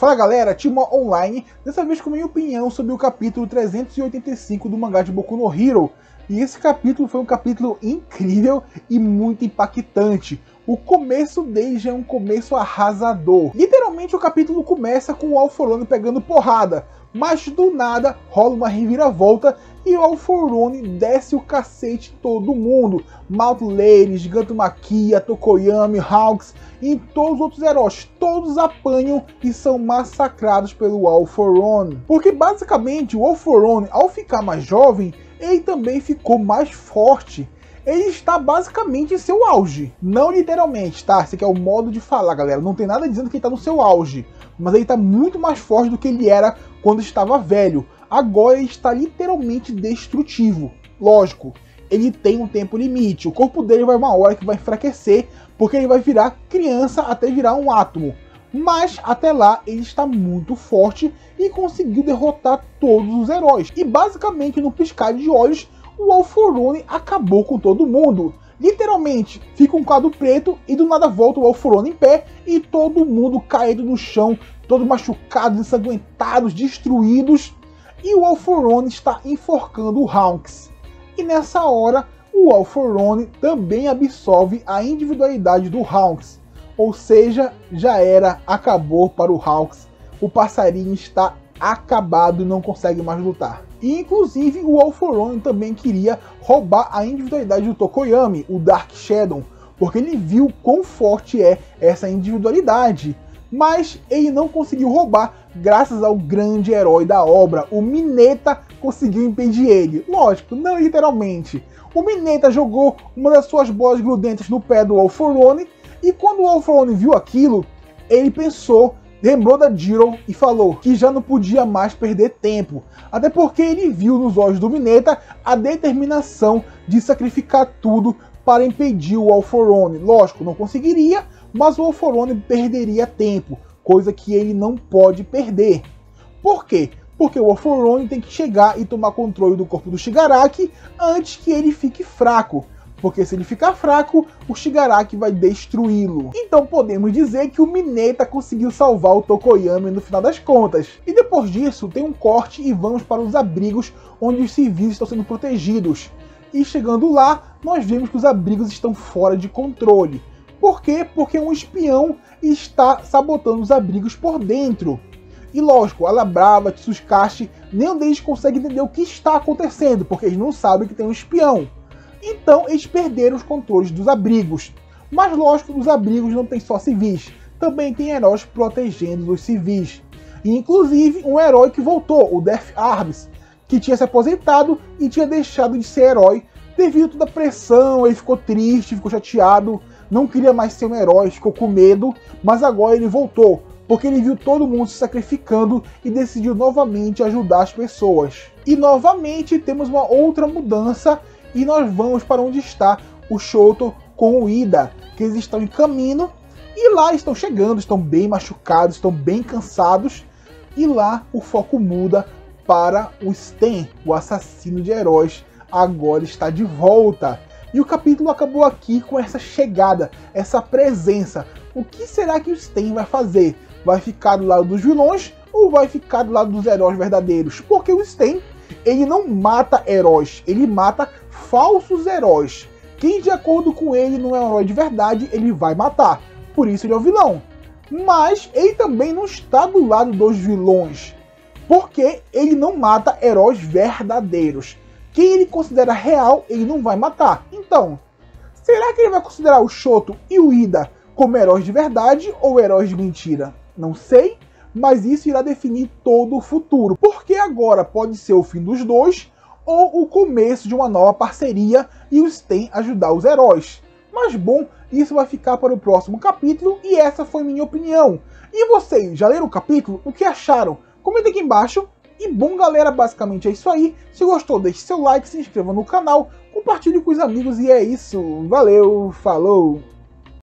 Fala galera, Timo Online, dessa vez com minha opinião sobre o capítulo 385 do mangá de Boku no Hero. E esse capítulo foi um capítulo incrível e muito impactante. O começo dele já é um começo arrasador. Literalmente o capítulo começa com o All For One pegando porrada, mas do nada rola uma reviravolta e o All For One desce o cacete todo mundo. Mount Lady, Gigantomachia, Tokoyami, Hawks e todos os outros heróis, todos apanham e são massacrados pelo All For One. Porque basicamente o All For One, ao ficar mais jovem, ele também ficou mais forte. Ele está basicamente em seu auge. Não literalmente, tá? Esse aqui é o modo de falar, galera. Não tem nada dizendo que ele está no seu auge. Mas ele está muito mais forte do que ele era quando estava velho. Agora ele está literalmente destrutivo. Lógico, ele tem um tempo limite. O corpo dele vai uma hora que vai enfraquecer, porque ele vai virar criança até virar um átomo. Mas até lá ele está muito forte e conseguiu derrotar todos os heróis. E basicamente no piscar de olhos, o All For One acabou com todo mundo. Literalmente, fica um quadro preto e do nada volta o All For One em pé e todo mundo caído no chão, todos machucados, ensanguentados, destruídos. E o All For One está enforcando o Hawks. E nessa hora, o All For One também absorve a individualidade do Hawks. Ou seja, já era, acabou para o Hawks. O passarinho está acabado e não consegue mais lutar. E inclusive o All For One também queria roubar a individualidade do Tokoyami, o Dark Shadow, porque ele viu quão forte é essa individualidade. Mas ele não conseguiu roubar graças ao grande herói da obra. O Mineta conseguiu impedir ele. Lógico, não literalmente. O Mineta jogou uma das suas bolas grudentas no pé do All For One, e quando o All For One viu aquilo, ele pensou, lembrou da Jiro e falou que já não podia mais perder tempo. Até porque ele viu nos olhos do Mineta a determinação de sacrificar tudo para impedir o All For One. Lógico, não conseguiria, mas o All For One perderia tempo, coisa que ele não pode perder. Por quê? Porque o All For One tem que chegar e tomar controle do corpo do Shigaraki antes que ele fique fraco. Porque se ele ficar fraco, o Shigaraki vai destruí-lo. Então podemos dizer que o Mineta conseguiu salvar o Tokoyami no final das contas. E depois disso tem um corte e vamos para os abrigos onde os civis estão sendo protegidos. E chegando lá, nós vemos que os abrigos estão fora de controle. Por quê? Porque um espião está sabotando os abrigos por dentro. E lógico, Alabrava, Tsukashi, nenhum deles consegue entender o que está acontecendo, porque eles não sabem que tem um espião. Então eles perderam os controles dos abrigos. Mas lógico, os abrigos não tem só civis, também tem heróis protegendo os civis. E inclusive um herói que voltou, o Death Arms, que tinha se aposentado e tinha deixado de ser herói devido a toda a pressão. Ele ficou triste, ficou chateado, não queria mais ser um herói, ficou com medo, mas agora ele voltou, porque ele viu todo mundo se sacrificando e decidiu novamente ajudar as pessoas. E novamente temos uma outra mudança e nós vamos para onde está o Shoto com o Ida, que eles estão em caminho e lá estão chegando, estão bem machucados, estão bem cansados, e lá o foco muda para o Sten, o assassino de heróis, agora está de volta. E o capítulo acabou aqui com essa chegada, essa presença. O que será que o Sten vai fazer? Vai ficar do lado dos vilões ou vai ficar do lado dos heróis verdadeiros? Porque o Sten, ele não mata heróis, ele mata falsos heróis. Quem de acordo com ele não é um herói de verdade, ele vai matar. Por isso ele é o vilão. Mas ele também não está do lado dos vilões, porque ele não mata heróis verdadeiros. Quem ele considera real, ele não vai matar. Então, será que ele vai considerar o Shoto e o Ida como heróis de verdade ou heróis de mentira? Não sei, mas isso irá definir todo o futuro. Porque agora pode ser o fim dos dois ou o começo de uma nova parceria e os Sten ajudar os heróis. Mas bom, isso vai ficar para o próximo capítulo e essa foi minha opinião. E vocês, já leram o capítulo? O que acharam? Comenta aqui embaixo. E bom galera, basicamente é isso aí. Se gostou, deixe seu like, se inscreva no canal, compartilhe com os amigos e é isso. Valeu, falou!